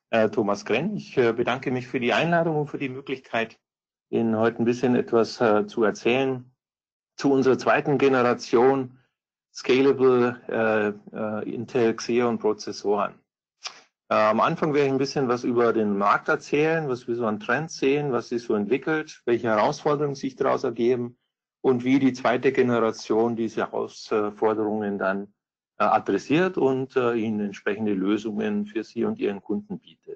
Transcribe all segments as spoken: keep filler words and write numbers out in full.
äh, Thomas Grenn. Ich äh, bedanke mich für die Einladung und für die Möglichkeit, Ihnen heute ein bisschen etwas äh, zu erzählen zu unserer zweiten Generation Scalable äh, äh, Intel Xeon Prozessoren. Äh, am Anfang werde ich ein bisschen was über den Markt erzählen, was wir so an Trends sehen, was sich so entwickelt, welche Herausforderungen sich daraus ergeben und wie die zweite Generation diese Herausforderungen dann äh, adressiert und äh, ihnen entsprechende Lösungen für Sie und Ihren Kunden bietet.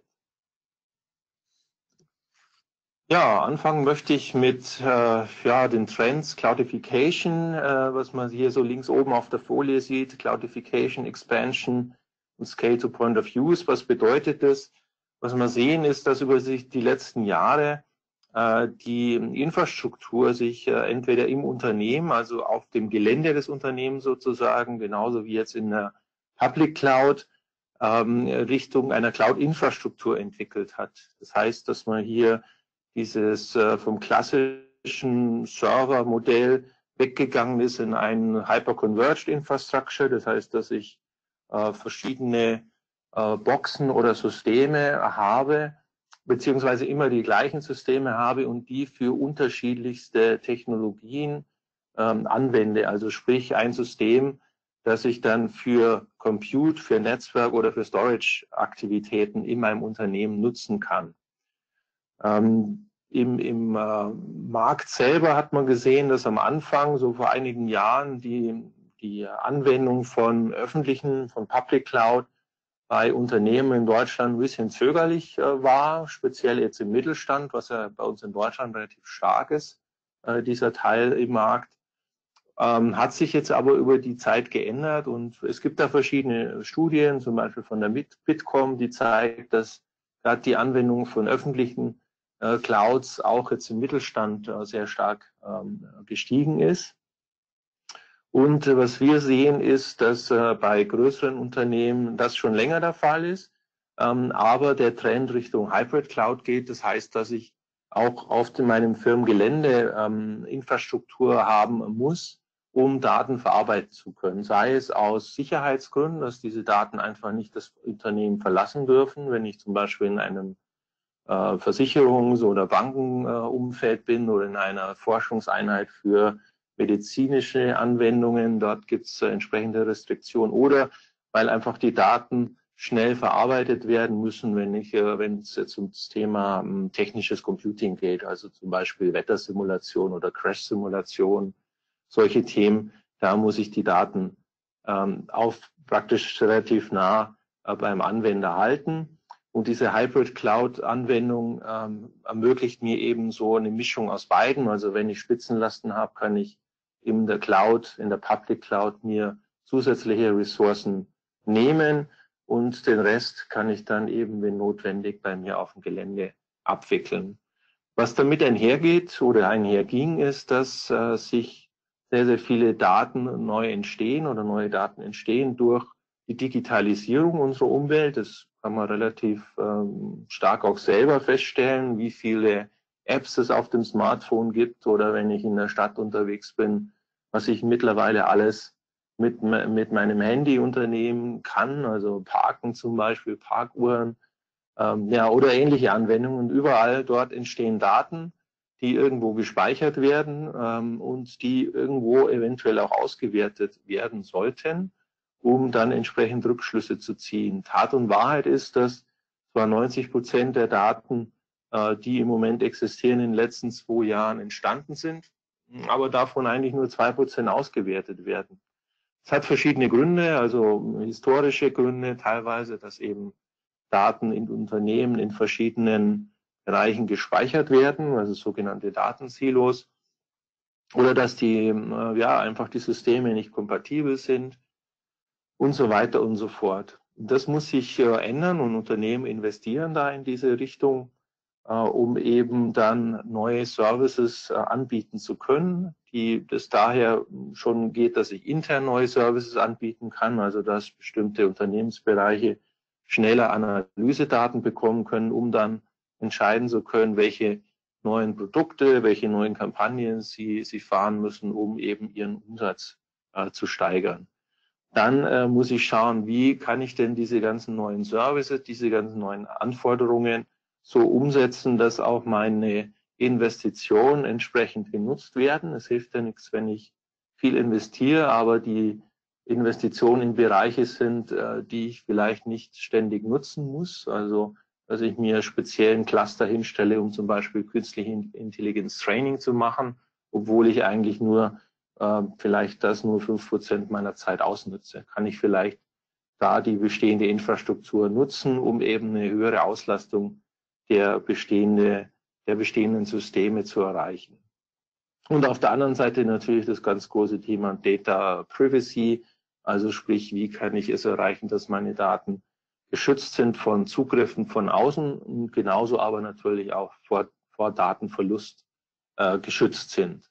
Ja, anfangen möchte ich mit äh, ja, den Trends Cloudification, äh, was man hier so links oben auf der Folie sieht, Cloudification, Expansion und Scale to Point of Use. Was bedeutet das? Was wir sehen ist, dass über sich die letzten Jahre äh, die Infrastruktur sich äh, entweder im Unternehmen, also auf dem Gelände des Unternehmens sozusagen, genauso wie jetzt in der Public Cloud, ähm, Richtung einer Cloud-Infrastruktur entwickelt hat. Das heißt, dass man hier dieses äh, vom klassischen Servermodell weggegangen ist in ein Hyper-Converged Infrastructure. Das heißt, dass ich äh, verschiedene äh, Boxen oder Systeme habe, beziehungsweise immer die gleichen Systeme habe und die für unterschiedlichste Technologien ähm, anwende. Also sprich ein System, das ich dann für Compute, für Netzwerk oder für Storage-Aktivitäten in meinem Unternehmen nutzen kann. Ähm, im im äh, Markt selber hat man gesehen, dass am Anfang, so vor einigen Jahren, die, die Anwendung von öffentlichen, von Public Cloud bei Unternehmen in Deutschland ein bisschen zögerlich äh, war, speziell jetzt im Mittelstand, was ja bei uns in Deutschland relativ stark ist, äh, dieser Teil im Markt. Ähm, hat sich jetzt aber über die Zeit geändert und es gibt da verschiedene Studien, zum Beispiel von der Bitkom, die zeigt, dass gerade die Anwendung von öffentlichen äh, Clouds auch jetzt im Mittelstand äh, sehr stark ähm, gestiegen ist. Und äh, was wir sehen, ist, dass äh, bei größeren Unternehmen das schon länger der Fall ist, ähm, aber der Trend Richtung Hybrid Cloud geht. Das heißt, dass ich auch auf meinem Firmengelände ähm, Infrastruktur haben muss, um Daten verarbeiten zu können. Sei es aus Sicherheitsgründen, dass diese Daten einfach nicht das Unternehmen verlassen dürfen, wenn ich zum Beispiel in einem äh, Versicherungs- oder Bankenumfeld äh, bin oder in einer Forschungseinheit für medizinische Anwendungen. Dort gibt es äh, entsprechende Restriktionen oder weil einfach die Daten schnell verarbeitet werden müssen, wenn ich, äh, wenn es jetzt ums Thema ähm, technisches Computing geht, also zum Beispiel Wettersimulation oder Crash-Simulation, solche Themen, da muss ich die Daten ähm, auf praktisch relativ nah äh, beim Anwender halten. Und diese Hybrid-Cloud-Anwendung ähm, ermöglicht mir eben so eine Mischung aus beiden. Also wenn ich Spitzenlasten habe, kann ich in der Cloud, in der Public Cloud mir zusätzliche Ressourcen nehmen und den Rest kann ich dann eben, wenn notwendig, bei mir auf dem Gelände abwickeln. Was damit einhergeht oder einherging, ist, dass äh, sich sehr, sehr viele Daten neu entstehen oder neue Daten entstehen durch die Digitalisierung unserer Umwelt. Das kann man relativ ähm, stark auch selber feststellen, wie viele Apps es auf dem Smartphone gibt oder wenn ich in der Stadt unterwegs bin, was ich mittlerweile alles mit, mit meinem Handy unternehmen kann, also Parken zum Beispiel, Parkuhren, ähm, ja, oder ähnliche Anwendungen. Überall dort entstehen Daten, die irgendwo gespeichert werden ähm, und die irgendwo eventuell auch ausgewertet werden sollten, um dann entsprechend Rückschlüsse zu ziehen. Tat und Wahrheit ist, dass zwar neunzig Prozent der Daten, äh, die im Moment existieren, in den letzten zwei Jahren entstanden sind, aber davon eigentlich nur zwei Prozent ausgewertet werden. Es hat verschiedene Gründe, also historische Gründe teilweise, dass eben Daten in Unternehmen in verschiedenen Bereichen gespeichert werden, also sogenannte Datensilos, oder dass die ja einfach die Systeme nicht kompatibel sind und so weiter und so fort. Das muss sich äh, ändern und Unternehmen investieren da in diese Richtung, äh, um eben dann neue Services äh, anbieten zu können, die das daher schon geht, dass ich intern neue Services anbieten kann, also dass bestimmte Unternehmensbereiche schneller Analysedaten bekommen können, um dann entscheiden zu können, welche neuen Produkte, welche neuen Kampagnen sie, sie fahren müssen, um eben ihren Umsatz äh, zu steigern. Dann äh, muss ich schauen, wie kann ich denn diese ganzen neuen Services, diese ganzen neuen Anforderungen so umsetzen, dass auch meine Investitionen entsprechend genutzt werden. Es hilft ja nichts, wenn ich viel investiere, aber die Investitionen in Bereiche sind, äh, die ich vielleicht nicht ständig nutzen muss. Also, dass ich mir speziellen Cluster hinstelle, um zum Beispiel künstliche Intelligenz Training zu machen, obwohl ich eigentlich nur äh, vielleicht das nur fünf Prozent meiner Zeit ausnutze. Kann ich vielleicht da die bestehende Infrastruktur nutzen, um eben eine höhere Auslastung der, bestehende, der bestehenden Systeme zu erreichen. Und auf der anderen Seite natürlich das ganz große Thema Data Privacy, also sprich, wie kann ich es erreichen, dass meine Daten geschützt sind von Zugriffen von außen und genauso aber natürlich auch vor, vor Datenverlust äh, geschützt sind.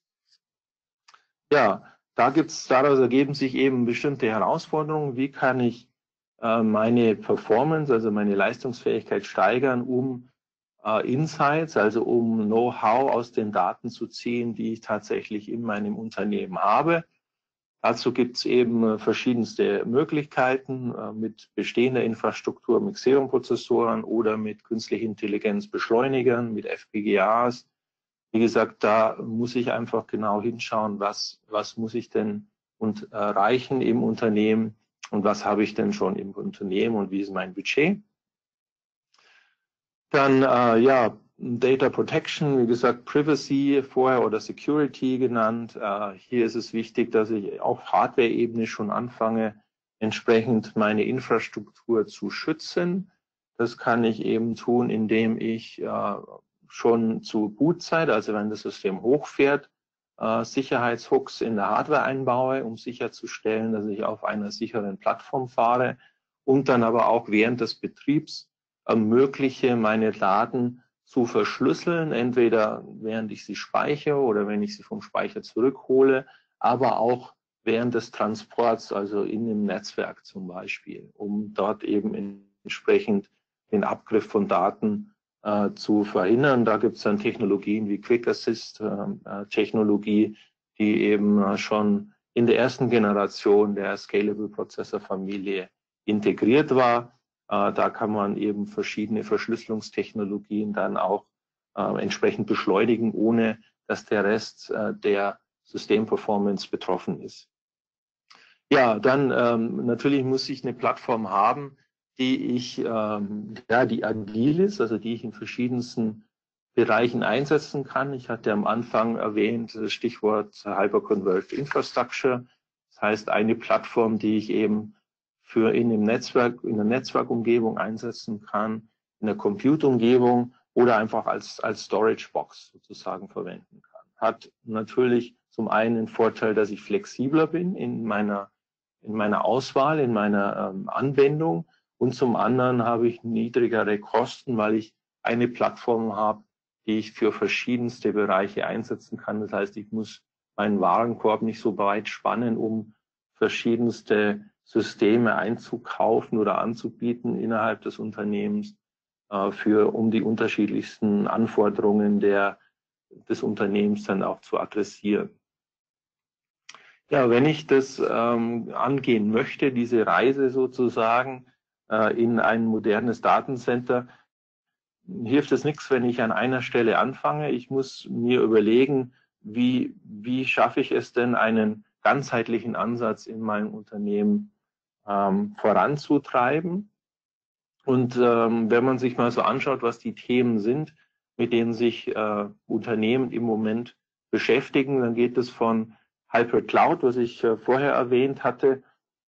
Ja, da gibt's, daraus ergeben sich eben bestimmte Herausforderungen. Wie kann ich äh, meine Performance, also meine Leistungsfähigkeit steigern, um äh, Insights, also um Know-how aus den Daten zu ziehen, die ich tatsächlich in meinem Unternehmen habe. Dazu gibt's eben äh, verschiedenste Möglichkeiten äh, mit bestehender Infrastruktur, mit Xeon-Prozessoren oder mit künstlicher Intelligenz Beschleunigern, mit F P G As. Wie gesagt, da muss ich einfach genau hinschauen, was, was muss ich denn und erreichen im Unternehmen und was habe ich denn schon im Unternehmen und wie ist mein Budget. Dann, äh, ja, Data Protection, wie gesagt, Privacy vorher oder Security genannt. Äh, hier ist es wichtig, dass ich auf Hardware-Ebene schon anfange, entsprechend meine Infrastruktur zu schützen. Das kann ich eben tun, indem ich äh, schon zu Bootzeit, also wenn das System hochfährt, äh, Sicherheitshooks in der Hardware einbaue, um sicherzustellen, dass ich auf einer sicheren Plattform fahre und dann aber auch während des Betriebs ermögliche, meine Daten zu verschlüsseln, entweder während ich sie speichere oder wenn ich sie vom Speicher zurückhole, aber auch während des Transports, also in dem Netzwerk zum Beispiel, um dort eben entsprechend den Abgriff von Daten äh, zu verhindern. Da gibt es dann Technologien wie Quick Assist äh, Technologie, die eben äh, schon in der ersten Generation der Scalable Processor Familie integriert war. Äh, da kann man eben verschiedene Verschlüsselungstechnologien dann auch äh, entsprechend beschleunigen, ohne dass der Rest äh, der Systemperformance betroffen ist. Ja, dann ähm, natürlich muss ich eine Plattform haben, die ich, ähm, ja, die agil ist, also die ich in verschiedensten Bereichen einsetzen kann. Ich hatte am Anfang erwähnt, das Stichwort Hyperconverged Infrastructure. Das heißt, eine Plattform, die ich eben für in dem Netzwerk, in der Netzwerkumgebung einsetzen kann, in der Compute-Umgebung oder einfach als, als Storage-Box sozusagen verwenden kann. Hat natürlich zum einen den Vorteil, dass ich flexibler bin in meiner in meiner Auswahl, in meiner ähm, Anwendung und zum anderen habe ich niedrigere Kosten, weil ich eine Plattform habe, die ich für verschiedenste Bereiche einsetzen kann. Das heißt, ich muss meinen Warenkorb nicht so weit spannen, um verschiedenste Systeme einzukaufen oder anzubieten innerhalb des Unternehmens, äh, für, um die unterschiedlichsten Anforderungen der, des Unternehmens dann auch zu adressieren. Ja, wenn ich das ähm, angehen möchte, diese Reise sozusagen äh, in ein modernes Datencenter, hilft es nichts, wenn ich an einer Stelle anfange. Ich muss mir überlegen, wie, wie schaffe ich es denn, einen ganzheitlichen Ansatz in meinem Unternehmen ähm, voranzutreiben. Und ähm, wenn man sich mal so anschaut, was die Themen sind, mit denen sich äh, Unternehmen im Moment beschäftigen, dann geht es von Hybrid Cloud, was ich äh, vorher erwähnt hatte.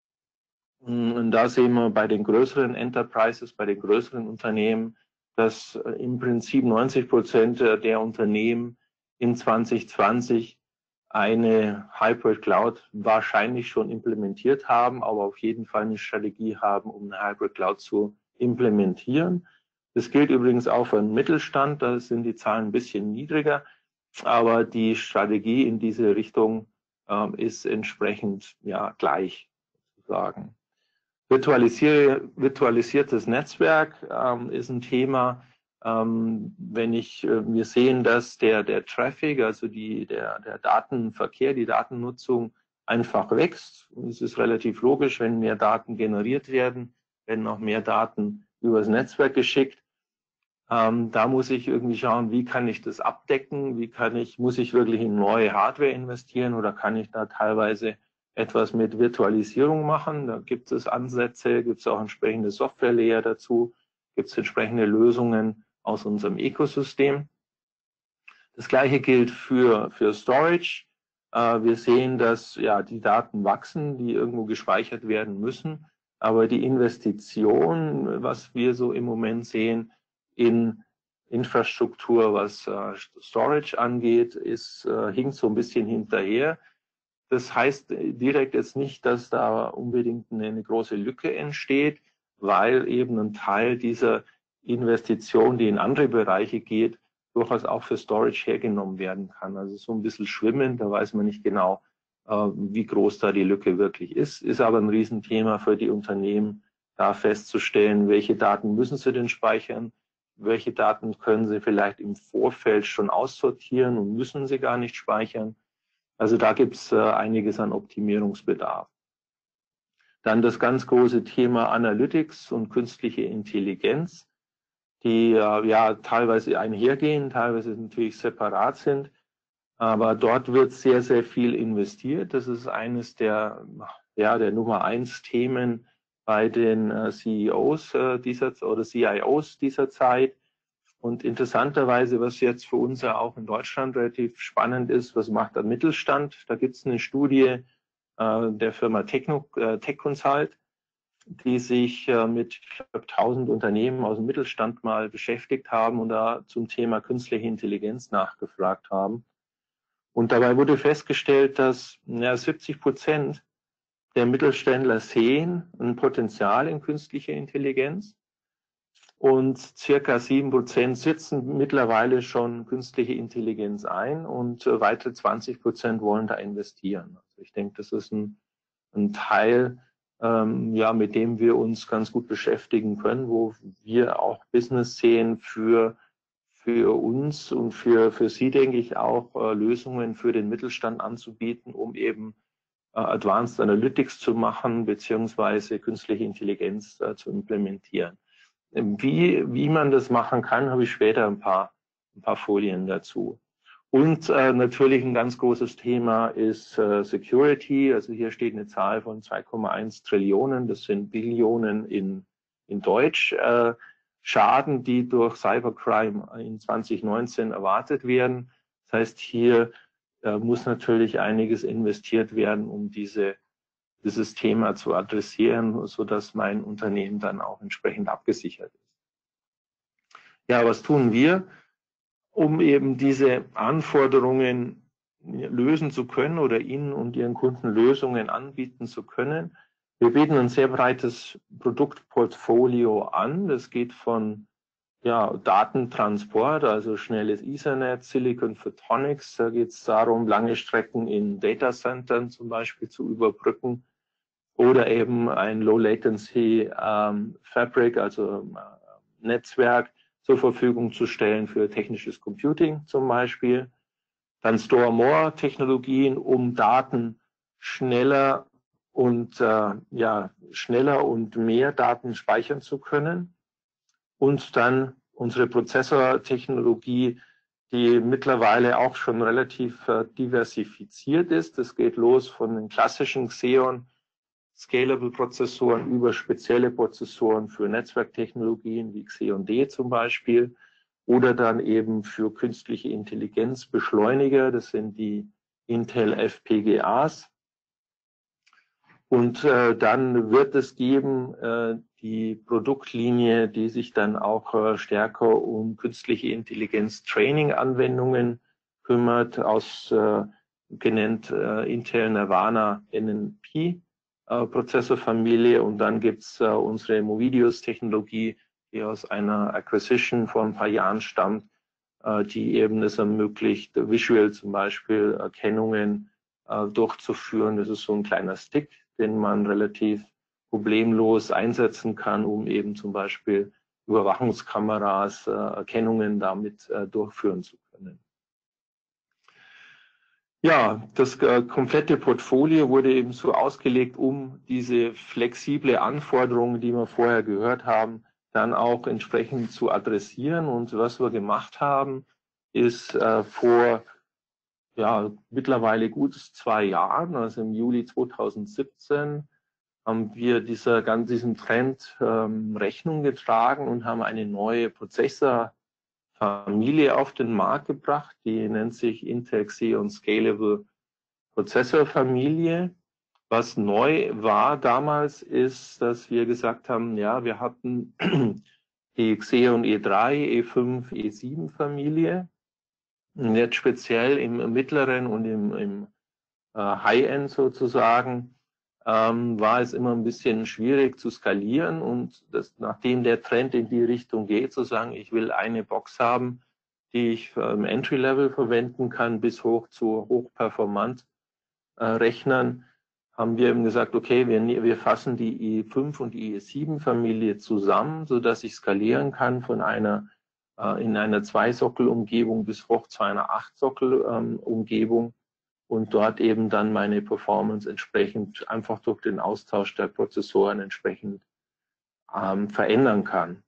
Und da sehen wir bei den größeren Enterprises, bei den größeren Unternehmen, dass äh, im Prinzip neunzig Prozent der Unternehmen in zwanzig zwanzig eine Hybrid Cloud wahrscheinlich schon implementiert haben, aber auf jeden Fall eine Strategie haben, um eine Hybrid Cloud zu implementieren. Das gilt übrigens auch für den Mittelstand, da sind die Zahlen ein bisschen niedriger, aber die Strategie in diese Richtung ähm, ist entsprechend ja gleich sozusagen. Virtualisier virtualisiertes Netzwerk ähm, ist ein Thema. Ähm, wenn ich, äh, wir sehen, dass der, der Traffic, also die, der, der Datenverkehr, die Datennutzung einfach wächst. Und es ist relativ logisch, wenn mehr Daten generiert werden, werden auch mehr Daten übers Netzwerk geschickt. Ähm, da muss ich irgendwie schauen, wie kann ich das abdecken, wie kann ich, muss ich wirklich in neue Hardware investieren oder kann ich da teilweise etwas mit Virtualisierung machen. Da gibt es Ansätze, gibt es auch entsprechende Software-Layer dazu, gibt es entsprechende Lösungen aus unserem Ökosystem. Das gleiche gilt für, für Storage. Äh, wir sehen, dass ja die Daten wachsen, die irgendwo gespeichert werden müssen. Aber die Investition, was wir so im Moment sehen, in Infrastruktur, was äh, Storage angeht, ist, äh, hinkt so ein bisschen hinterher. Das heißt direkt jetzt nicht, dass da unbedingt eine, eine große Lücke entsteht, weil eben ein Teil dieser Investition, die in andere Bereiche geht, durchaus auch für Storage hergenommen werden kann. Also so ein bisschen schwimmen, da weiß man nicht genau, äh, wie groß da die Lücke wirklich ist. Ist aber ein Riesenthema für die Unternehmen, da festzustellen, welche Daten müssen sie denn speichern, welche Daten können sie vielleicht im Vorfeld schon aussortieren und müssen sie gar nicht speichern. Also da gibt es äh, einiges an Optimierungsbedarf. Dann das ganz große Thema Analytics und künstliche Intelligenz, die äh, ja teilweise einhergehen, teilweise natürlich separat sind. Aber dort wird sehr, sehr viel investiert. Das ist eines der, ja, der Nummer eins Themen bei den äh, C E Os äh, dieser oder C I Os dieser Zeit. Und interessanterweise, was jetzt für uns ja auch in Deutschland relativ spannend ist, was macht der Mittelstand? Da gibt es eine Studie äh, der Firma Techno, äh, Tech Consult, die sich äh, mit ich glaube, tausend Unternehmen aus dem Mittelstand mal beschäftigt haben und da zum Thema künstliche Intelligenz nachgefragt haben. Und dabei wurde festgestellt, dass ja, siebzig Prozent der Mittelständler sehen ein Potenzial in künstlicher Intelligenz. Und circa sieben Prozent setzen mittlerweile schon künstliche Intelligenz ein und äh, weitere zwanzig Prozent wollen da investieren. Also ich denke, das ist ein, ein Teil, ähm, ja, mit dem wir uns ganz gut beschäftigen können, wo wir auch Business sehen für, für uns und für, für Sie, denke ich, auch äh, Lösungen für den Mittelstand anzubieten, um eben äh, Advanced Analytics zu machen, beziehungsweise künstliche Intelligenz äh, zu implementieren. Wie, wie man das machen kann, habe ich später ein paar, ein paar Folien dazu. Und äh, natürlich ein ganz großes Thema ist äh, Security. Also hier steht eine Zahl von zwei Komma eins Trillionen, das sind Billionen in, in Deutsch, äh, Schaden, die durch Cybercrime in zwanzig neunzehn erwartet werden. Das heißt, hier äh, muss natürlich einiges investiert werden, um diese dieses Thema zu adressieren, sodass mein Unternehmen dann auch entsprechend abgesichert ist. Ja, was tun wir, um eben diese Anforderungen lösen zu können oder Ihnen und Ihren Kunden Lösungen anbieten zu können? Wir bieten ein sehr breites Produktportfolio an. Das geht von ja, Datentransport, also schnelles Ethernet, Silicon Photonics. Da geht es darum, lange Strecken in Datacentern zum Beispiel zu überbrücken. Oder eben ein Low Latency ähm, Fabric, also äh, Netzwerk zur Verfügung zu stellen für technisches Computing zum Beispiel. Dann Store More Technologien, um Daten schneller und äh, ja schneller und mehr Daten speichern zu können. Und dann unsere Prozessortechnologie, die mittlerweile auch schon relativ äh, diversifiziert ist. Das geht los von den klassischen Xeon Scalable-Prozessoren über spezielle Prozessoren für Netzwerktechnologien wie Xeon D zum Beispiel oder dann eben für künstliche Intelligenzbeschleuniger, das sind die Intel F P G As. Und äh, dann wird es geben äh, die Produktlinie, die sich dann auch äh, stärker um künstliche Intelligenz-Training-Anwendungen kümmert, aus äh, genannt äh, Intel Nervana N N P. Prozessorfamilie und dann gibt es äh, unsere Movidius-Technologie, die aus einer Acquisition vor ein paar Jahren stammt, äh, die eben es ermöglicht, visuell zum Beispiel Erkennungen äh, durchzuführen. Das ist so ein kleiner Stick, den man relativ problemlos einsetzen kann, um eben zum Beispiel Überwachungskameras äh, Erkennungen damit äh, durchführen zu können. Ja, das äh, komplette Portfolio wurde eben so ausgelegt, um diese flexible Anforderungen, die wir vorher gehört haben, dann auch entsprechend zu adressieren. Und was wir gemacht haben, ist äh, vor ja, mittlerweile gut zwei Jahren, also im Juli zweitausendsiebzehn, haben wir dieser, ganz diesem Trend ähm, Rechnung getragen und haben eine neue Prozessorfamilie auf den Markt gebracht. Die nennt sich Intel Xeon Scalable Prozessorfamilie. Was neu war damals, ist, dass wir gesagt haben, ja, wir hatten die Xeon E drei, E fünf, E sieben Familie. Und jetzt speziell im mittleren und im, im äh, High-End sozusagen ähm, war es immer ein bisschen schwierig zu skalieren. Und das, nachdem der Trend in die Richtung geht, zu sagen, ich will eine Box haben, die ich im Entry-Level verwenden kann, bis hoch zu hochperformant äh, Rechnern, haben wir eben gesagt, okay, wir, wir fassen die E fünf und die E sieben Familie zusammen, sodass ich skalieren kann von einer äh, in einer Zwei-Sockel-Umgebung bis hoch zu einer Acht-Sockel-Umgebung ähm, und dort eben dann meine Performance entsprechend einfach durch den Austausch der Prozessoren entsprechend ähm, verändern kann.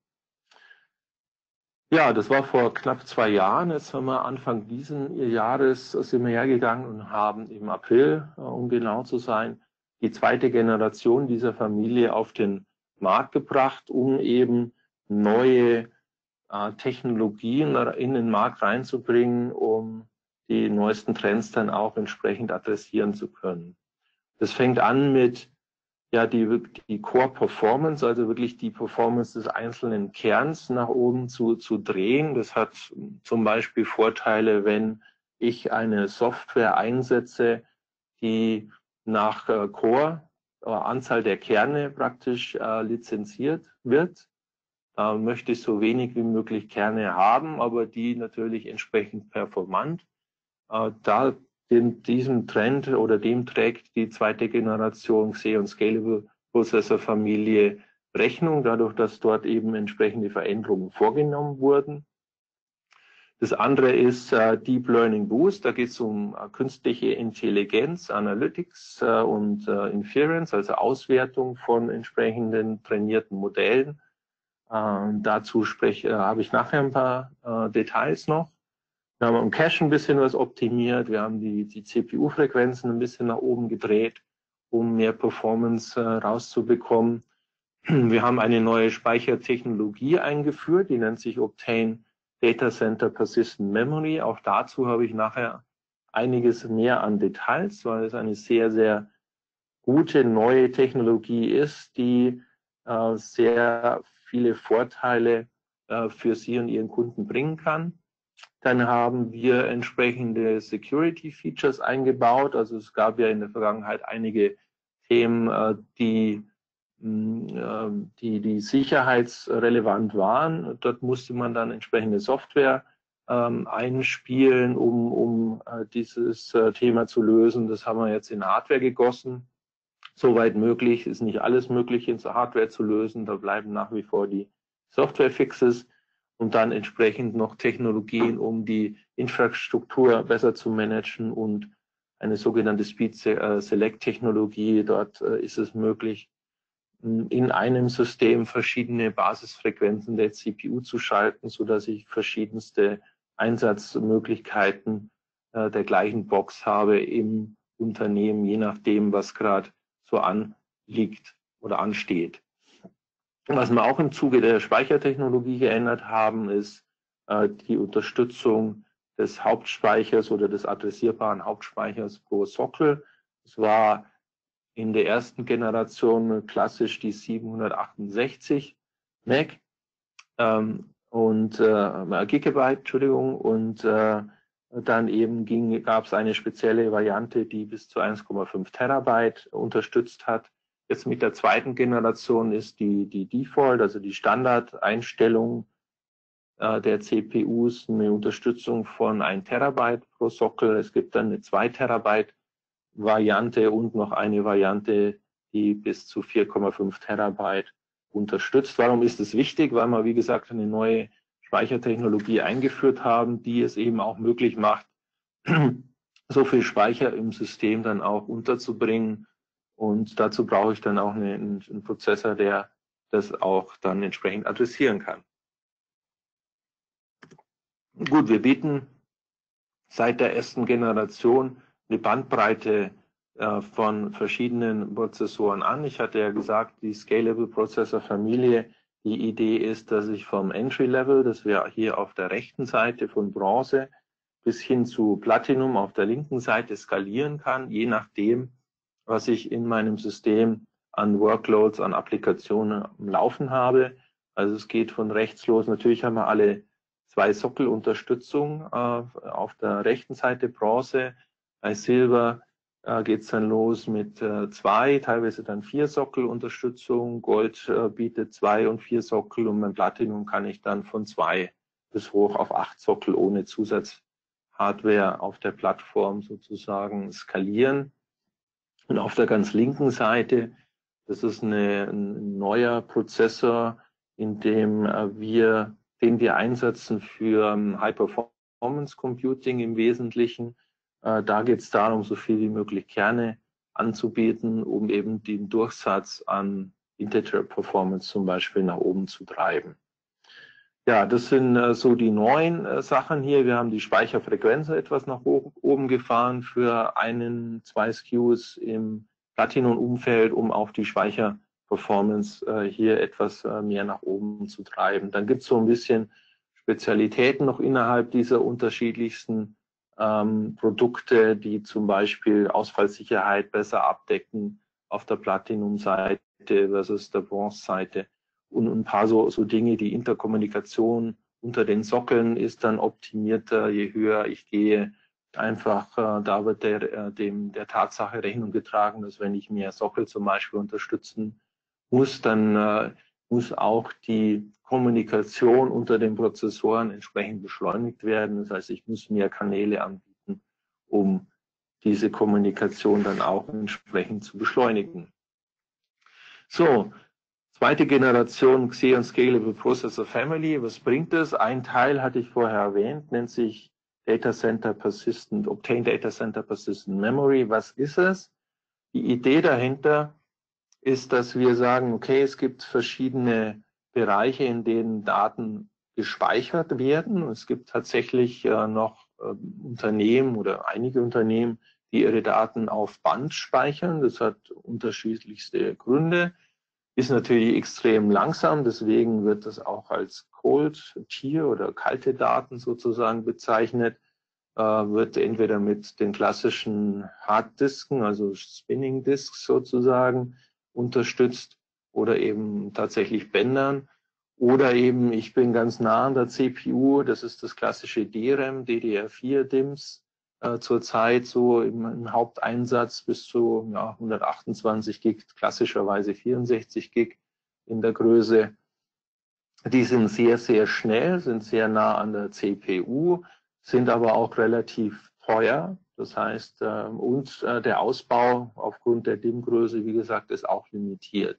Ja, das war vor knapp zwei Jahren. Jetzt haben wir Anfang diesen Jahres sind wir hergegangen und haben im April, um genau zu sein, die zweite Generation dieser Familie auf den Markt gebracht, um eben neue äh, Technologien in den Markt reinzubringen, um die neuesten Trends dann auch entsprechend adressieren zu können. Das fängt an mit ja, die, die Core Performance, also wirklich die Performance des einzelnen Kerns nach oben zu, zu drehen. Das hat zum Beispiel Vorteile, wenn ich eine Software einsetze, die nach äh, Core, äh, Anzahl der Kerne praktisch äh, lizenziert wird. Da möchte ich so wenig wie möglich Kerne haben, aber die natürlich entsprechend performant. Äh, da den, diesem Trend oder dem trägt die zweite Generation Xeon Scalable Prozessor Familie Rechnung, dadurch, dass dort eben entsprechende Veränderungen vorgenommen wurden. Das andere ist äh, Deep Learning Boost. Da geht es um äh, künstliche Intelligenz, Analytics äh, und äh, Inference, also Auswertung von entsprechenden trainierten Modellen. Äh, dazu spreche, äh, habe ich nachher ein paar äh, Details noch. Wir haben am Cache ein bisschen was optimiert. Wir haben die, die C P U-Frequenzen ein bisschen nach oben gedreht, um mehr Performance äh, rauszubekommen. Wir haben eine neue Speichertechnologie eingeführt, die nennt sich Optane Data Center Persistent Memory. Auch dazu habe ich nachher einiges mehr an Details, weil es eine sehr, sehr gute neue Technologie ist, die äh, sehr viele Vorteile äh, für Sie und Ihren Kunden bringen kann. Dann haben wir entsprechende Security-Features eingebaut. Also es gab ja in der Vergangenheit einige Themen, die, die, die sicherheitsrelevant waren. Dort musste man dann entsprechende Software einspielen, um, um dieses Thema zu lösen. Das haben wir jetzt in Hardware gegossen. Soweit möglich, ist nicht alles möglich in Hardware zu lösen. Da bleiben nach wie vor die Software-Fixes. Und dann entsprechend noch Technologien, um die Infrastruktur besser zu managen und eine sogenannte Speed Select Technologie. Dort ist es möglich, in einem System verschiedene Basisfrequenzen der C P U zu schalten, sodass ich verschiedenste Einsatzmöglichkeiten der gleichen Box habe im Unternehmen, je nachdem, was gerade so anliegt oder ansteht. Was wir auch im Zuge der Speichertechnologie geändert haben, ist äh, die Unterstützung des Hauptspeichers oder des adressierbaren Hauptspeichers pro Sockel. Es war in der ersten Generation klassisch die siebenhundertachtundsechzig Meg ähm, und äh, Gigabyte, Entschuldigung, und äh, dann eben gab es eine spezielle Variante, die bis zu eins Komma fünf Terabyte unterstützt hat. Jetzt mit der zweiten Generation ist die, die Default, also die Standardeinstellung äh, der C P Us, eine Unterstützung von ein Terabyte pro Sockel. Es gibt dann eine zwei Terabyte Variante und noch eine Variante, die bis zu vier Komma fünf Terabyte unterstützt. Warum ist es wichtig? Weil wir, wie gesagt, eine neue Speichertechnologie eingeführt haben, die es eben auch möglich macht, so viel Speicher im System dann auch unterzubringen. Und dazu brauche ich dann auch eine, einen Prozessor, der das auch dann entsprechend adressieren kann. Gut, wir bieten seit der ersten Generation eine Bandbreite äh, von verschiedenen Prozessoren an. Ich hatte ja gesagt, die Scalable Prozessor Familie, die Idee ist, dass ich vom Entry Level, das wäre hier auf der rechten Seite von Bronze, bis hin zu Platinum auf der linken Seite skalieren kann, je nachdem, was ich in meinem System an Workloads, an Applikationen am Laufen habe. Also es geht von rechts los. Natürlich haben wir alle zwei Sockelunterstützung äh, auf der rechten Seite Bronze. Bei Silber äh, geht es dann los mit äh, zwei, teilweise dann vier Sockelunterstützung. Gold äh, bietet zwei und vier Sockel und beim Platinum kann ich dann von zwei bis hoch auf acht Sockel ohne Zusatzhardware auf der Plattform sozusagen skalieren. Und auf der ganz linken Seite, das ist eine, ein neuer Prozessor, in dem wir, den wir einsetzen für High Performance Computing im Wesentlichen. Da geht es darum, so viel wie möglich Kerne anzubieten, um eben den Durchsatz an Integer Performance zum Beispiel nach oben zu treiben. Ja, das sind äh, so die neuen äh, Sachen hier. Wir haben die Speicherfrequenz etwas nach oben gefahren für einen, zwei S K Us im Platinum-Umfeld, um auch die Speicherperformance äh, hier etwas äh, mehr nach oben zu treiben. Dann gibt es so ein bisschen Spezialitäten noch innerhalb dieser unterschiedlichsten ähm, Produkte, die zum Beispiel Ausfallsicherheit besser abdecken auf der Platinum-Seite versus der Bronze-Seite. Und ein paar so, so Dinge, die Interkommunikation unter den Sockeln ist dann optimierter, je höher ich gehe. Einfach, äh, da wird der, äh, dem, der Tatsache Rechnung getragen, dass wenn ich mehr Sockel zum Beispiel unterstützen muss, dann äh, muss auch die Kommunikation unter den Prozessoren entsprechend beschleunigt werden. Das heißt, ich muss mehr Kanäle anbieten, um diese Kommunikation dann auch entsprechend zu beschleunigen. So. Zweite Generation Xeon Scalable Processor Family. Was bringt es? Ein Teil hatte ich vorher erwähnt, nennt sich Data Center Persistent, Obtain Data Center Persistent Memory. Was ist es? Die Idee dahinter ist, dass wir sagen, okay, es gibt verschiedene Bereiche, in denen Daten gespeichert werden. Es gibt tatsächlich äh, noch äh, Unternehmen oder einige Unternehmen, die ihre Daten auf Band speichern. Das hat unterschiedlichste Gründe. Ist natürlich extrem langsam, deswegen wird das auch als Cold Tier oder kalte Daten sozusagen bezeichnet. Äh, wird entweder mit den klassischen Harddisken, also Spinning Disks sozusagen, unterstützt oder eben tatsächlich Bändern. Oder eben, ich bin ganz nah an der C P U, das ist das klassische D RAM, D D R vier D I M S. Äh, zurzeit so im, im Haupteinsatz bis zu ja, hundertachtundzwanzig Gig, klassischerweise vierundsechzig Gig in der Größe. Die sind sehr, sehr schnell, sind sehr nah an der C P U, sind aber auch relativ teuer. Das heißt, äh, und äh, der Ausbau aufgrund der D I M-Größe, wie gesagt, ist auch limitiert.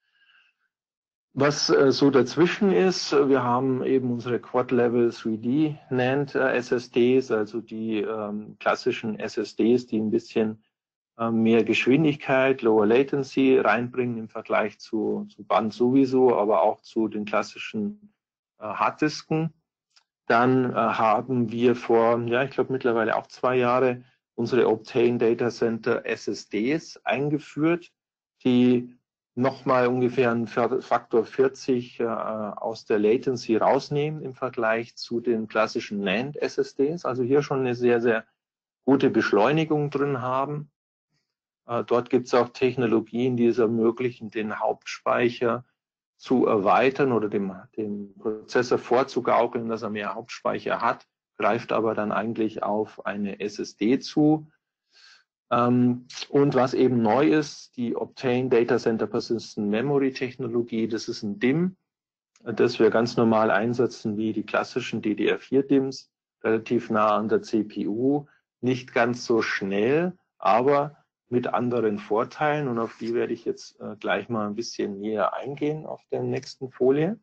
Was äh, so dazwischen ist, wir haben eben unsere Quad-Level drei D NAND äh, S S Ds, also die ähm, klassischen S S Ds, die ein bisschen äh, mehr Geschwindigkeit, Lower Latency reinbringen im Vergleich zu, zu Band sowieso, aber auch zu den klassischen äh, Harddisken. Dann äh, haben wir vor, ja, ich glaube mittlerweile auch zwei Jahre unsere Obtain Data Center S S Ds eingeführt, die nochmal ungefähr einen Faktor vierzig äh, aus der Latency rausnehmen im Vergleich zu den klassischen NAND S S Ds. Also hier schon eine sehr, sehr gute Beschleunigung drin haben. Äh, dort gibt es auch Technologien, die es ermöglichen, den Hauptspeicher zu erweitern oder dem, dem Prozessor vorzugaukeln, dass er mehr Hauptspeicher hat, greift aber dann eigentlich auf eine S S D zu. Ähm, und was eben neu ist, die Obtain Data Center Persistent Memory Technologie, das ist ein D I M, das wir ganz normal einsetzen wie die klassischen D D R vier D I M S, relativ nah an der C P U, nicht ganz so schnell, aber mit anderen Vorteilen, und auf die werde ich jetzt äh, gleich mal ein bisschen näher eingehen auf der nächsten Folie.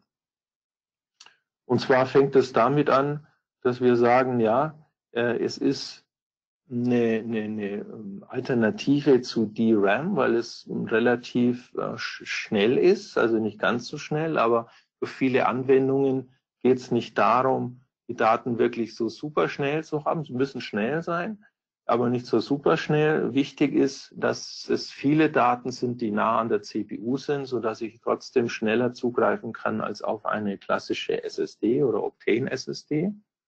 Und zwar fängt es damit an, dass wir sagen, ja, äh, es ist eine, eine, eine Alternative zu D RAM, weil es relativ äh, schnell ist, also nicht ganz so schnell, aber für viele Anwendungen geht es nicht darum, die Daten wirklich so super schnell zu haben. Sie müssen schnell sein, aber nicht so super schnell. Wichtig ist, dass es viele Daten sind, die nah an der C P U sind, sodass ich trotzdem schneller zugreifen kann als auf eine klassische S S D oder Optane S S D.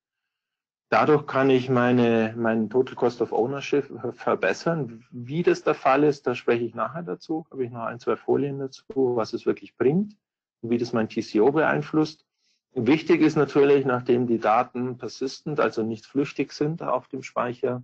Dadurch kann ich meine, meinen Total Cost of Ownership verbessern. Wie das der Fall ist, da spreche ich nachher dazu. Habe ich noch ein, zwei Folien dazu, was es wirklich bringt und wie das mein T C O beeinflusst. Wichtig ist natürlich, nachdem die Daten persistent, also nicht flüchtig sind auf dem Speicher,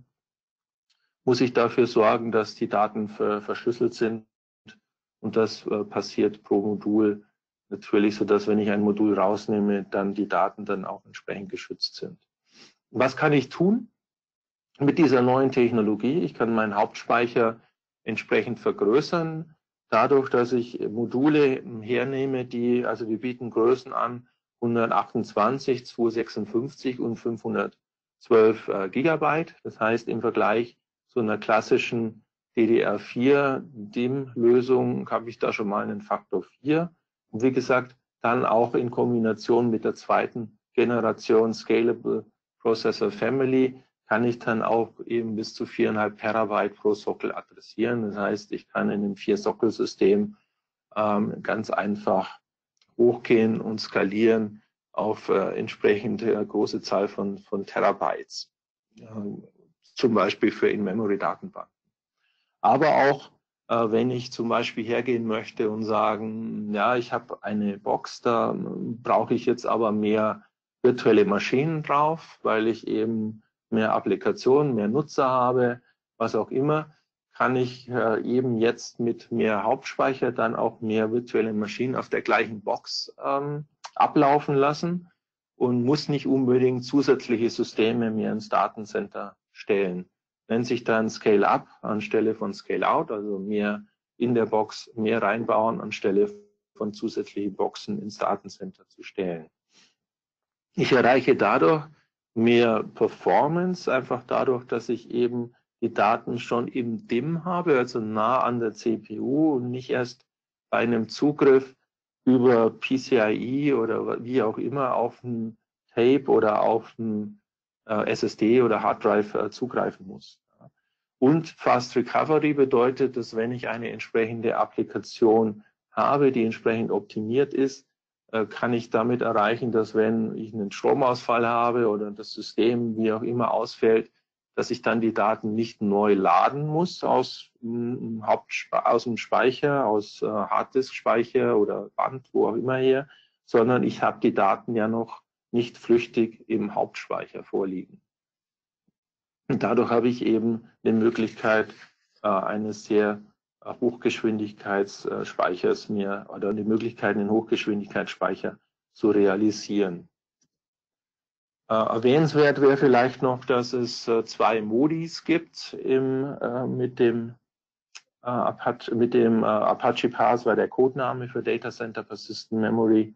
muss ich dafür sorgen, dass die Daten verschlüsselt sind. Und das passiert pro Modul natürlich, sodass, wenn ich ein Modul rausnehme, dann die Daten dann auch entsprechend geschützt sind. Was kann ich tun mit dieser neuen Technologie? Ich kann meinen Hauptspeicher entsprechend vergrößern, dadurch, dass ich Module hernehme, die, also wir bieten Größen an, hundertachtundzwanzig, zweihundertsechsundfünfzig und fünfhundertzwölf äh, Gigabyte. Das heißt, im Vergleich zu einer klassischen D D R vier D I M-Lösung habe ich da schon mal einen Faktor vier. Und wie gesagt, dann auch in Kombination mit der zweiten Generation Scalable Processor Family kann ich dann auch eben bis zu viereinhalb Terabyte pro Sockel adressieren. Das heißt, ich kann in einem Vier-Sockel-System ähm, ganz einfach hochgehen und skalieren auf äh, entsprechend äh, große Zahl von, von Terabytes, äh, zum Beispiel für In-Memory-Datenbanken. Aber auch, äh, wenn ich zum Beispiel hergehen möchte und sagen, ja, ich habe eine Box, da brauche ich jetzt aber mehr virtuelle Maschinen drauf, weil ich eben mehr Applikationen, mehr Nutzer habe, was auch immer, kann ich äh, eben jetzt mit mehr Hauptspeicher dann auch mehr virtuelle Maschinen auf der gleichen Box ähm, ablaufen lassen und muss nicht unbedingt zusätzliche Systeme mir ins Datencenter stellen. Nennt sich dann Scale-Up anstelle von Scale-Out, also mehr in der Box, mehr reinbauen anstelle von zusätzlichen Boxen ins Datencenter zu stellen. Ich erreiche dadurch mehr Performance, einfach dadurch, dass ich eben die Daten schon im D I M habe, also nah an der C P U und nicht erst bei einem Zugriff über P C I E oder wie auch immer auf ein Tape oder auf ein äh, S S D oder Harddrive äh, zugreifen muss. Und Fast Recovery bedeutet, dass wenn ich eine entsprechende Applikation habe, die entsprechend optimiert ist, kann ich damit erreichen, dass wenn ich einen Stromausfall habe oder das System wie auch immer ausfällt, dass ich dann die Daten nicht neu laden muss aus, aus dem Speicher, aus Harddisk-Speicher oder Band, wo auch immer her, sondern ich habe die Daten ja noch nicht flüchtig im Hauptspeicher vorliegen. Und dadurch habe ich eben die Möglichkeit eines sehr Hochgeschwindigkeitsspeichers mir oder die Möglichkeiten, den Hochgeschwindigkeitsspeicher zu realisieren. Äh, erwähnenswert wäre vielleicht noch, dass es äh, zwei Modis gibt im, äh, mit dem, äh, Apache, mit dem äh, Apache Pass, war der Codename für Data Center Persistent Memory.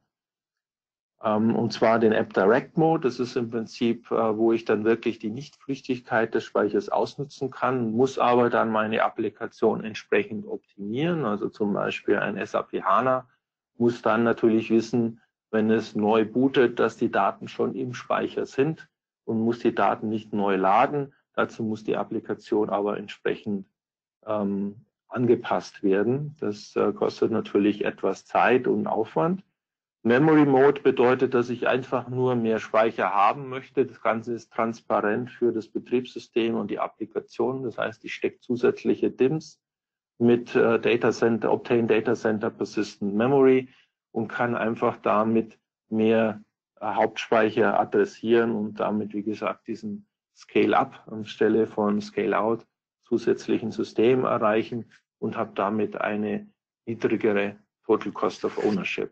Und zwar den App Direct Mode. Das ist im Prinzip, wo ich dann wirklich die Nichtflüchtigkeit des Speichers ausnutzen kann, muss aber dann meine Applikation entsprechend optimieren. Also zum Beispiel ein S A P HANA muss dann natürlich wissen, wenn es neu bootet, dass die Daten schon im Speicher sind und muss die Daten nicht neu laden. Dazu muss die Applikation aber entsprechend ähm, angepasst werden. Das äh, kostet natürlich etwas Zeit und Aufwand. Memory Mode bedeutet, dass ich einfach nur mehr Speicher haben möchte. Das Ganze ist transparent für das Betriebssystem und die Applikation. Das heißt, ich stecke zusätzliche D I Ms mit äh, Data Center, Optane Data Center Persistent Memory und kann einfach damit mehr äh, Hauptspeicher adressieren und damit, wie gesagt, diesen Scale-Up anstelle von Scale-Out zusätzlichen System erreichen und habe damit eine niedrigere Total Cost of Ownership.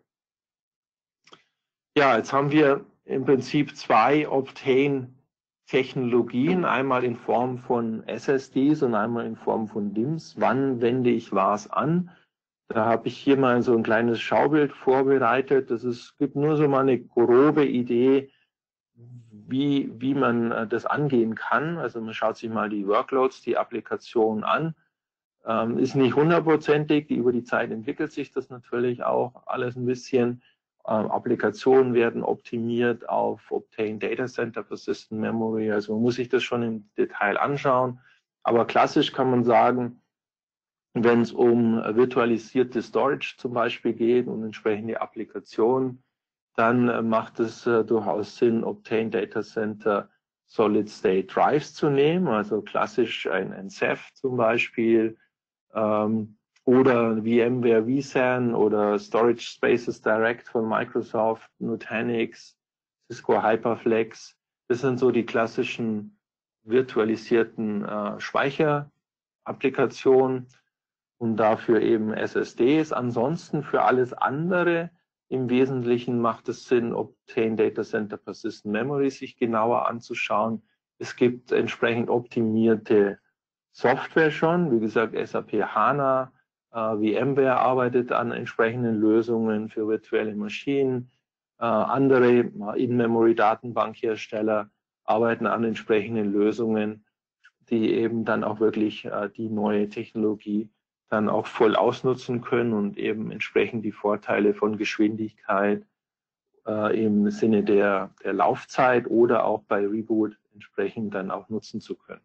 Ja, jetzt haben wir im Prinzip zwei Optane-Technologien, einmal in Form von S S Ds und einmal in Form von D I Ms. Wann wende ich was an? Da habe ich hier mal so ein kleines Schaubild vorbereitet. Das ist, gibt nur so mal eine grobe Idee, wie, wie man das angehen kann. Also man schaut sich mal die Workloads, die Applikationen an. Ähm, ist nicht hundertprozentig, über die Zeit entwickelt sich das natürlich auch alles ein bisschen. Ähm, Applikationen werden optimiert auf Obtained Data Center Persistent Memory. Also man muss sich das schon im Detail anschauen. Aber klassisch kann man sagen, wenn es um virtualisierte Storage zum Beispiel geht und entsprechende Applikationen, dann äh, macht es äh, durchaus Sinn, Obtained Data Center Solid State Drives zu nehmen, also klassisch ein, ein S E F zum Beispiel, ähm, oder VMware vSAN oder Storage Spaces Direct von Microsoft, Nutanix, Cisco Hyperflex. Das sind so die klassischen virtualisierten äh, Speicherapplikationen und dafür eben S S Ds. Ansonsten für alles andere im Wesentlichen macht es Sinn, Obtained Data Center Persistent Memory sich genauer anzuschauen. Es gibt entsprechend optimierte Software schon, wie gesagt, S A P HANA, äh, VMware arbeitet an entsprechenden Lösungen für virtuelle Maschinen, äh, andere In-Memory-Datenbankhersteller arbeiten an entsprechenden Lösungen, die eben dann auch wirklich äh, die neue Technologie dann auch voll ausnutzen können und eben entsprechend die Vorteile von Geschwindigkeit äh, im Sinne der, der Laufzeit oder auch bei Reboot entsprechend dann auch nutzen zu können.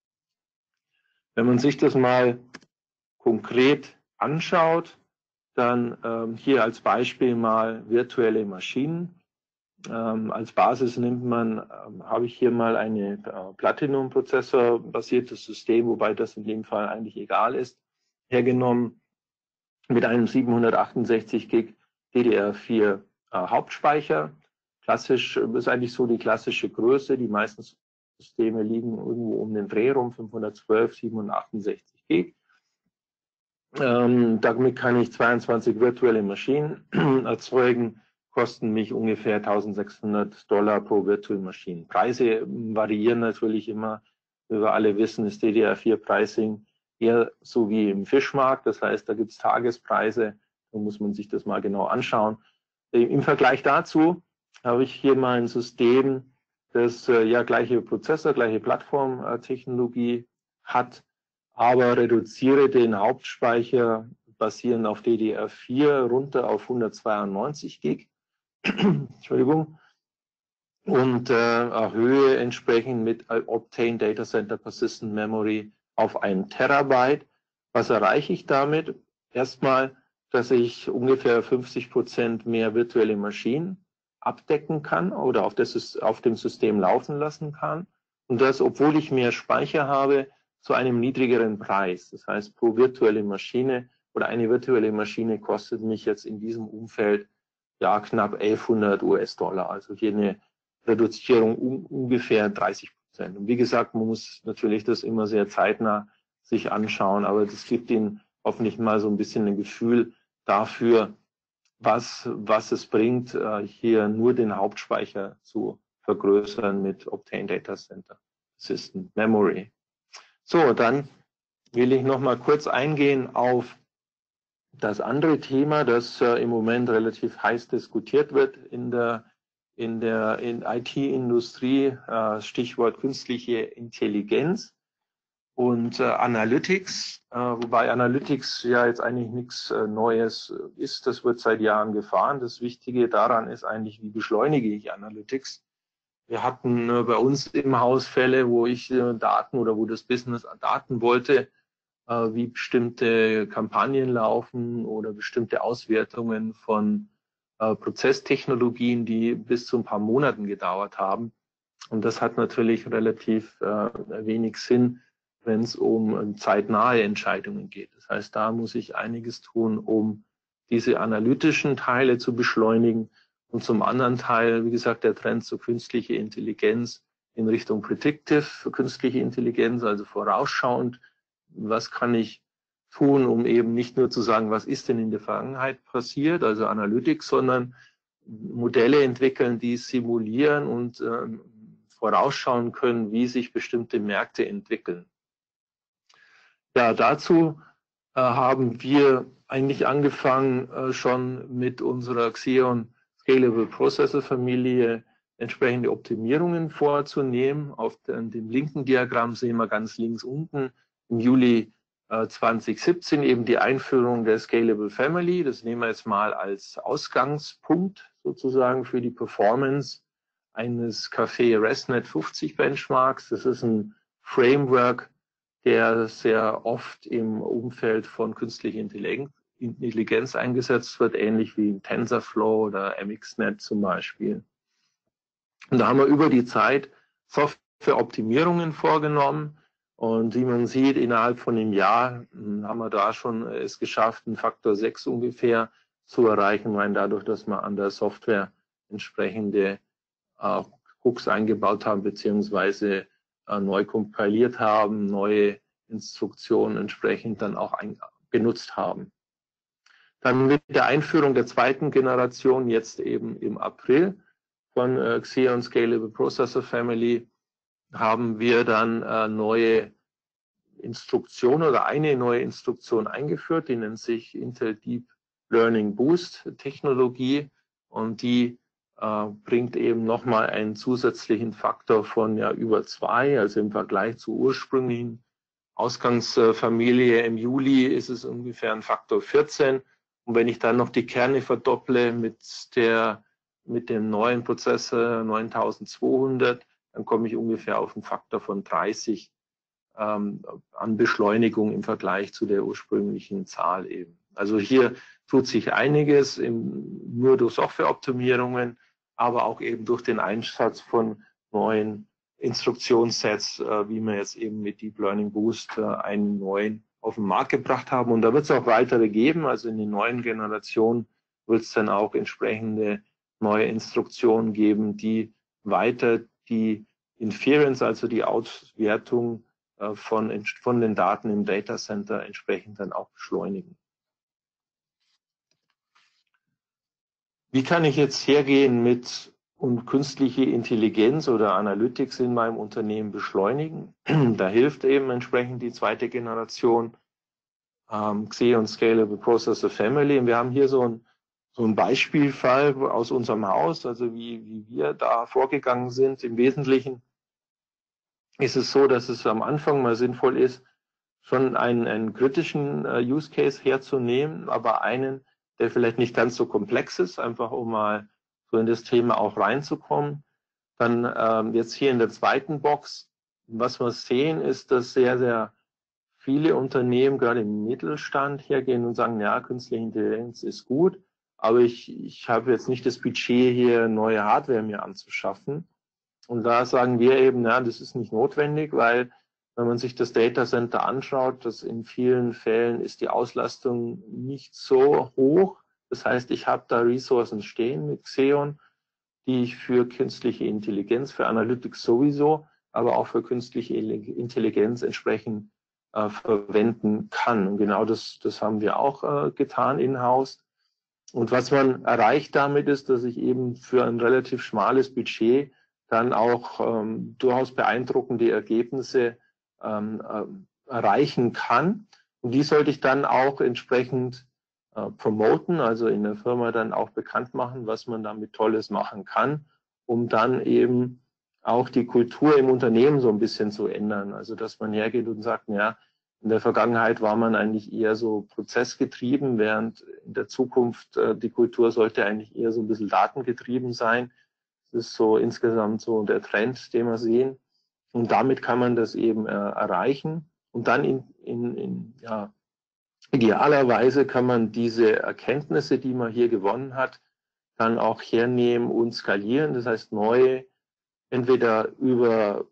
Wenn man sich das mal konkret anschaut, dann ähm, hier als Beispiel mal virtuelle Maschinen. Ähm, als Basis nimmt man, ähm, habe ich hier mal eine äh, Platinum-Prozessor basiertes System, wobei das in dem Fall eigentlich egal ist, hergenommen mit einem siebenhundertachtundsechzig Gig D D R vier äh, Hauptspeicher. Klassisch ist eigentlich so die klassische Größe. Die meisten Systeme liegen irgendwo um den Dreh rum, fünfhundertzwölf, siebenhundertachtundsechzig Gig. Ähm, damit kann ich zweiundzwanzig virtuelle Maschinen erzeugen, kosten mich ungefähr eintausendsechshundert Dollar pro Virtual Machine. Preise variieren natürlich immer. Wie wir alle wissen, ist D D R vier Pricing eher so wie im Fischmarkt. Das heißt, da gibt es Tagespreise. Da muss man sich das mal genau anschauen. Im Vergleich dazu habe ich hier mal ein System, das äh, ja gleiche Prozessor, gleiche Plattformtechnologie hat, aber reduziere den Hauptspeicher basierend auf D D R vier runter auf hundertzweiundneunzig Gig. Entschuldigung. Und äh, erhöhe entsprechend mit Obtained Data Center Persistent Memory auf ein Terabyte. Was erreiche ich damit? Erstmal, dass ich ungefähr fünfzig Prozent mehr virtuelle Maschinen abdecken kann oder auf, das, auf dem System laufen lassen kann. Und das, obwohl ich mehr Speicher habe, zu einem niedrigeren Preis. Das heißt, pro virtuelle Maschine oder eine virtuelle Maschine kostet mich jetzt in diesem Umfeld ja knapp elfhundert US-Dollar. Also hier eine Reduzierung um ungefähr dreißig Prozent. Und wie gesagt, man muss natürlich das immer sehr zeitnah sich anschauen, aber das gibt Ihnen hoffentlich mal so ein bisschen ein Gefühl dafür, was, was es bringt, hier nur den Hauptspeicher zu vergrößern mit Obtained Data Center Persistent Memory. So, dann will ich noch mal kurz eingehen auf das andere Thema, das äh, im Moment relativ heiß diskutiert wird in der, in der in I T-Industrie, äh, Stichwort künstliche Intelligenz und äh, Analytics, äh, wobei Analytics ja jetzt eigentlich nichts äh, Neues ist, das wird seit Jahren gefahren. Das Wichtige daran ist eigentlich, wie beschleunige ich Analytics. Wir hatten äh, bei uns im Haus Fälle, wo ich äh, Daten oder wo das Business Daten wollte, äh, wie bestimmte Kampagnen laufen oder bestimmte Auswertungen von äh, Prozesstechnologien, die bis zu ein paar Monaten gedauert haben. Und das hat natürlich relativ äh, wenig Sinn, wenn es um zeitnahe Entscheidungen geht. Das heißt, da muss ich einiges tun, um diese analytischen Teile zu beschleunigen. Und zum anderen Teil, wie gesagt, der Trend zur künstliche Intelligenz in Richtung Predictive künstliche Intelligenz, also vorausschauend. Was kann ich tun, um eben nicht nur zu sagen, was ist denn in der Vergangenheit passiert, also Analytics, sondern Modelle entwickeln, die simulieren und äh, vorausschauen können, wie sich bestimmte Märkte entwickeln. Ja, dazu äh, haben wir eigentlich angefangen äh, schon mit unserer Xeon Scalable Processor Familie entsprechende Optimierungen vorzunehmen. Auf dem linken Diagramm sehen wir ganz links unten im Juli äh, zweitausendsiebzehn eben die Einführung der Scalable Family. Das nehmen wir jetzt mal als Ausgangspunkt sozusagen für die Performance eines Café ResNet fünfzig Benchmarks. Das ist ein Framework, der sehr oft im Umfeld von künstlicher Intelligenz eingesetzt wird, ähnlich wie in TensorFlow oder M X Net zum Beispiel. Und da haben wir über die Zeit Softwareoptimierungen vorgenommen. Und wie man sieht, innerhalb von einem Jahr haben wir da schon es geschafft, einen Faktor sechs ungefähr zu erreichen, weil dadurch, dass wir an der Software entsprechende äh, Hooks eingebaut haben, beziehungsweise äh, neu kompiliert haben, neue Instruktionen entsprechend dann auch ein, benutzt haben. Dann mit der Einführung der zweiten Generation, jetzt eben im April, von äh, Xeon Scalable Processor Family, haben wir dann äh, neue Instruktionen oder eine neue Instruktion eingeführt, die nennt sich Intel Deep Learning Boost Technologie, und die äh, bringt eben nochmal einen zusätzlichen Faktor von ja über zwei, also im Vergleich zur ursprünglichen Ausgangsfamilie im Juli ist es ungefähr ein Faktor vierzehn, und wenn ich dann noch die Kerne verdopple mit der mit dem neuen Prozessor neuntausendzweihundert, dann komme ich ungefähr auf einen Faktor von dreißig ähm, an Beschleunigung im Vergleich zu der ursprünglichen Zahl eben. Also hier tut sich einiges, im, nur durch Softwareoptimierungen, aber auch eben durch den Einsatz von neuen Instruktionssets, äh, wie wir jetzt eben mit Deep Learning Boost äh, einen neuen auf den Markt gebracht haben. Und da wird es auch weitere geben. Also in den neuen Generationen wird es dann auch entsprechende neue Instruktionen geben, die weiter die Inference, also die Auswertung äh, von, von den Daten im Data Center entsprechend dann auch beschleunigen. Wie kann ich jetzt hergehen mit und künstliche Intelligenz oder Analytics in meinem Unternehmen beschleunigen? Da hilft eben entsprechend die zweite Generation ähm, Xeon Scalable Processor Family. Und wir haben hier so ein So ein Beispielfall aus unserem Haus, also wie, wie wir da vorgegangen sind. Im Wesentlichen ist es so, dass es am Anfang mal sinnvoll ist, schon einen, einen kritischen äh, Use Case herzunehmen, aber einen, der vielleicht nicht ganz so komplex ist, einfach um mal so in das Thema auch reinzukommen. Dann ähm, jetzt hier in der zweiten Box, was wir sehen, ist, dass sehr, sehr viele Unternehmen, gerade im Mittelstand, hergehen und sagen, ja, künstliche Intelligenz ist gut, aber ich, ich habe jetzt nicht das Budget, hier neue Hardware mir anzuschaffen. Und da sagen wir eben, ja, das ist nicht notwendig, weil wenn man sich das Data Center anschaut, dass in vielen Fällen ist die Auslastung nicht so hoch. Das heißt, ich habe da Ressourcen stehen mit Xeon, die ich für künstliche Intelligenz, für Analytics sowieso, aber auch für künstliche Intelligenz entsprechend äh, verwenden kann. Und genau das, das haben wir auch äh, getan in-house. Und was man erreicht damit ist, dass ich eben für ein relativ schmales Budget dann auch ähm, durchaus beeindruckende Ergebnisse ähm, äh, erreichen kann. Und die sollte ich dann auch entsprechend äh, promoten, also in der Firma dann auch bekannt machen, was man damit Tolles machen kann, um dann eben auch die Kultur im Unternehmen so ein bisschen zu ändern. Also dass man hergeht und sagt, ja, in der Vergangenheit war man eigentlich eher so prozessgetrieben, während in der Zukunft äh, die Kultur sollte eigentlich eher so ein bisschen datengetrieben sein. Das ist so insgesamt so der Trend, den wir sehen. Und damit kann man das eben äh, erreichen. Und dann in, in, in ja, idealerweise kann man diese Erkenntnisse, die man hier gewonnen hat, dann auch hernehmen und skalieren. Das heißt, neue, entweder über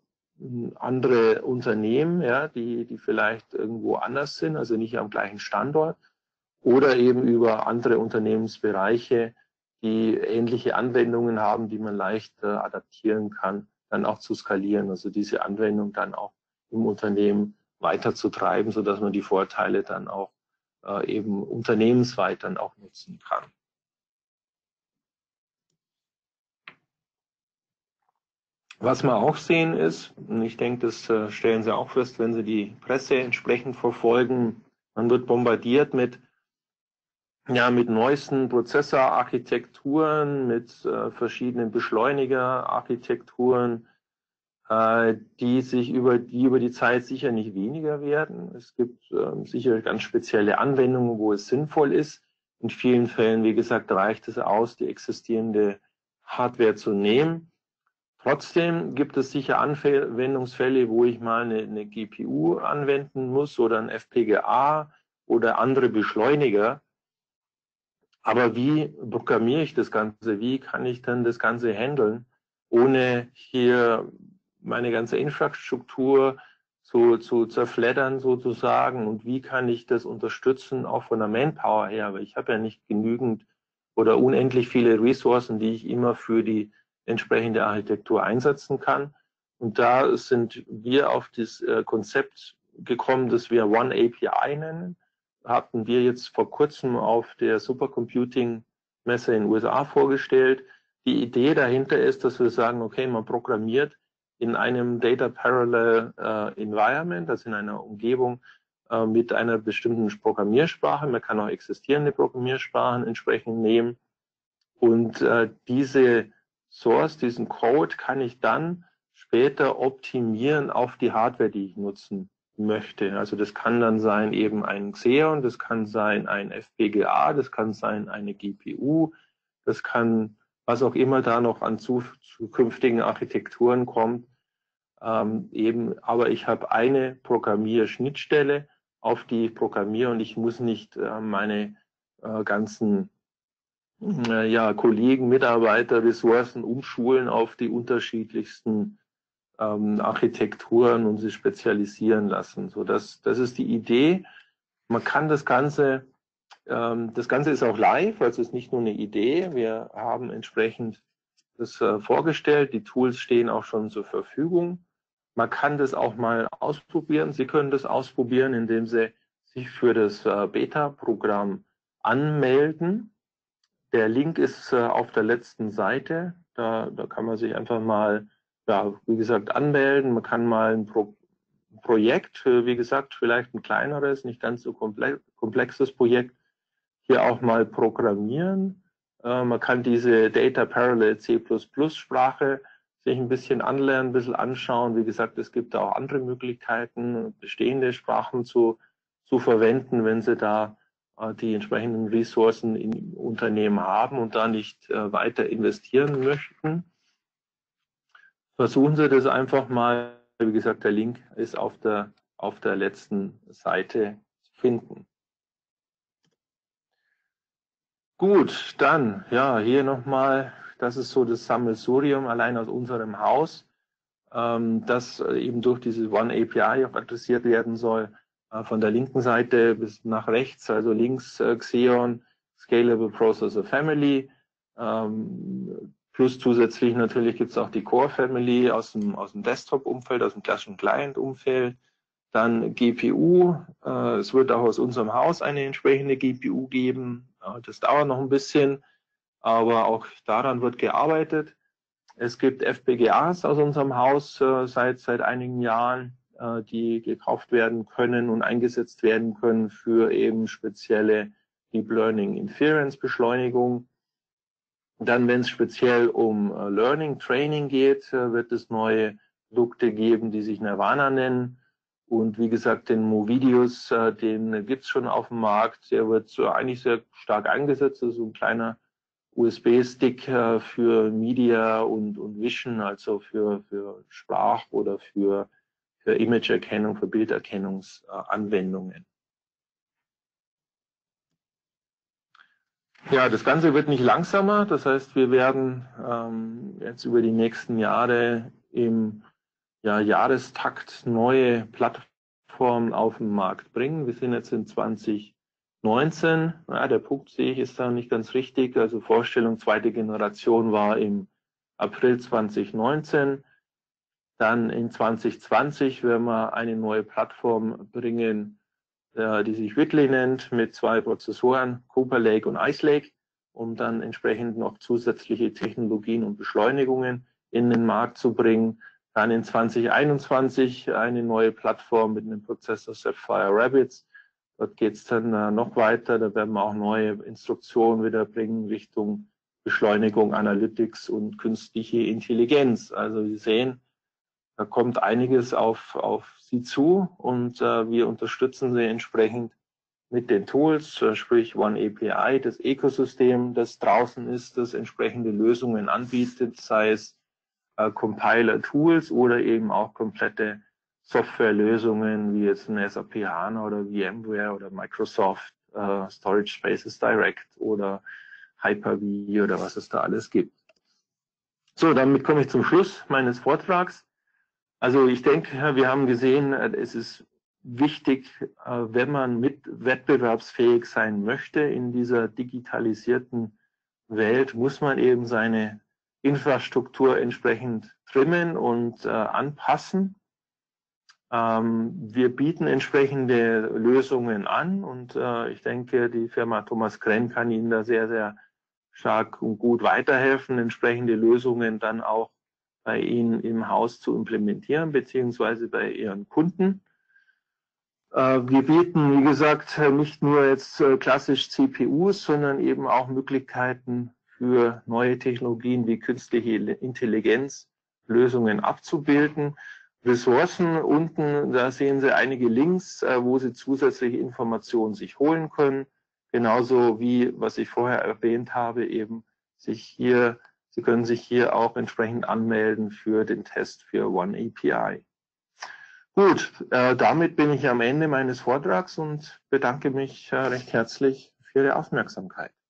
andere Unternehmen, ja, die, die vielleicht irgendwo anders sind, also nicht am gleichen Standort, oder eben über andere Unternehmensbereiche, die ähnliche Anwendungen haben, die man leicht äh, adaptieren kann, dann auch zu skalieren, also diese Anwendung dann auch im Unternehmen weiterzutreiben, sodass man die Vorteile dann auch äh, eben unternehmensweit dann auch nutzen kann. Was wir auch sehen ist, und ich denke, das äh, stellen Sie auch fest, wenn Sie die Presse entsprechend verfolgen, man wird bombardiert mit ja, mit neuesten Prozessorarchitekturen, mit äh, verschiedenen Beschleunigerarchitekturen, äh, die sich über die über die Zeit sicher nicht weniger werden. Es gibt äh, sicher ganz spezielle Anwendungen, wo es sinnvoll ist. In vielen Fällen, wie gesagt, reicht es aus, die existierende Hardware zu nehmen. Trotzdem gibt es sicher Anwendungsfälle, wo ich mal eine, eine G P U anwenden muss oder ein F P G A oder andere Beschleuniger. Aber wie programmiere ich das Ganze? Wie kann ich dann das Ganze handeln, ohne hier meine ganze Infrastruktur zu, zu zerfleddern sozusagen? Und wie kann ich das unterstützen, auch von der Manpower her? Weil ich habe ja nicht genügend oder unendlich viele Ressourcen, die ich immer für die entsprechende Architektur einsetzen kann. Und da sind wir auf das Konzept gekommen, das wir One A P I nennen. Hatten wir jetzt vor kurzem auf der Supercomputing-Messe in den U S A vorgestellt. Die Idee dahinter ist, dass wir sagen, okay, man programmiert in einem Data Parallel äh, Environment, also in einer Umgebung äh, mit einer bestimmten Programmiersprache. Man kann auch existierende Programmiersprachen entsprechend nehmen. Und äh, diese Source, diesen Code kann ich dann später optimieren auf die Hardware, die ich nutzen möchte. Also das kann dann sein eben ein Xeon, das kann sein ein F P G A, das kann sein eine G P U, das kann was auch immer da noch an zu, zukünftigen Architekturen kommt. Ähm, eben, aber ich habe eine Programmierschnittstelle, auf die ich programmiere und ich muss nicht äh, meine äh, ganzen äh, ja, Kollegen, Mitarbeiter, Ressourcen umschulen auf die unterschiedlichsten ähm, Architekturen und sie spezialisieren lassen. So, das, das ist die Idee. Man kann das Ganze, ähm, das Ganze ist auch live, also es ist nicht nur eine Idee. Wir haben entsprechend das äh, vorgestellt. Die Tools stehen auch schon zur Verfügung. Man kann das auch mal ausprobieren. Sie können das ausprobieren, indem Sie sich für das äh, Beta-Programm anmelden. Der Link ist äh, auf der letzten Seite. Da, da kann man sich einfach mal, ja, wie gesagt, anmelden. Man kann mal ein Pro Projekt, äh, wie gesagt, vielleicht ein kleineres, nicht ganz so komplex, komplexes Projekt, hier auch mal programmieren. Äh, man kann diese Data Parallel C plus plus Sprache sich ein bisschen anlernen, ein bisschen anschauen. Wie gesagt, es gibt auch andere Möglichkeiten, bestehende Sprachen zu, zu verwenden, wenn Sie da die entsprechenden Ressourcen im Unternehmen haben und da nicht äh, weiter investieren möchten. Versuchen Sie das einfach mal. Wie gesagt, der Link ist auf der, auf der letzten Seite zu finden. Gut, dann, ja, hier nochmal, das ist so das Sammelsurium allein aus unserem Haus, ähm, das eben durch diese One A P I auch adressiert werden soll. Von der linken Seite bis nach rechts, also links äh, Xeon, Scalable Processor Family, ähm, plus zusätzlich natürlich gibt es auch die Core Family aus dem, aus dem Desktop-Umfeld, aus dem klassischen Client-Umfeld, dann G P U, äh, es wird auch aus unserem Haus eine entsprechende G P U geben, äh, das dauert noch ein bisschen, aber auch daran wird gearbeitet. Es gibt F P G As aus unserem Haus äh, seit, seit einigen Jahren, äh, die gekauft werden können und eingesetzt werden können für eben spezielle Deep Learning Inference Beschleunigung. Dann, wenn es speziell um äh, Learning Training geht, äh, wird es neue Produkte geben, die sich Nirvana nennen. Und wie gesagt, den Movidius, äh, den gibt es schon auf dem Markt. Der wird so eigentlich sehr stark eingesetzt. Das ist so ein kleiner U S B-Stick äh, für Media und, und Vision, also für, für Sprach- oder für, für Imagerkennung, für Bilderkennungsanwendungen. Ja, das Ganze wird nicht langsamer. Das heißt, wir werden ähm, jetzt über die nächsten Jahre im ja, Jahrestakt neue Plattformen auf den Markt bringen. Wir sind jetzt in zwanzig neunzehn. Ja, der Punkt sehe ich ist da nicht ganz richtig. Also Vorstellung zweite Generation war im April zwanzig neunzehn. Dann in zwanzig zwanzig werden wir eine neue Plattform bringen, die sich Whitley nennt, mit zwei Prozessoren, Cooper Lake und Ice Lake, um dann entsprechend noch zusätzliche Technologien und Beschleunigungen in den Markt zu bringen. Dann in zwanzig einundzwanzig eine neue Plattform mit einem Prozessor Sapphire Rapids, Dort geht es dann äh, noch weiter. Da werden wir auch neue Instruktionen wieder bringen Richtung Beschleunigung, Analytics und künstliche Intelligenz. Also Sie sehen, da kommt einiges auf, auf Sie zu und äh, wir unterstützen Sie entsprechend mit den Tools, sprich One A P I, das Ökosystem, das draußen ist, das entsprechende Lösungen anbietet, sei es äh, Compiler-Tools oder eben auch komplette Softwarelösungen wie jetzt ein S A P HANA oder VMware oder Microsoft äh, Storage Spaces Direct oder Hyper-V oder was es da alles gibt. So, damit komme ich zum Schluss meines Vortrags. Also ich denke, wir haben gesehen, es ist wichtig, wenn man mit wettbewerbsfähig sein möchte in dieser digitalisierten Welt, muss man eben seine Infrastruktur entsprechend trimmen und äh, anpassen. Ähm, wir bieten entsprechende Lösungen an und äh, ich denke, die Firma Thomas Krenn kann Ihnen da sehr, sehr stark und gut weiterhelfen, entsprechende Lösungen dann auch bei Ihnen im Haus zu implementieren, beziehungsweise bei Ihren Kunden. Wir bieten, wie gesagt, nicht nur jetzt klassisch C P Us, sondern eben auch Möglichkeiten für neue Technologien wie künstliche Intelligenz, Lösungen abzubilden. Ressourcen unten, da sehen Sie einige Links, wo Sie zusätzliche Informationen sich holen können. Genauso wie, was ich vorher erwähnt habe, eben sich hier, Sie können sich hier auch entsprechend anmelden für den Test für One A P I. Gut, äh, damit bin ich am Ende meines Vortrags und bedanke mich äh, recht herzlich für Ihre Aufmerksamkeit.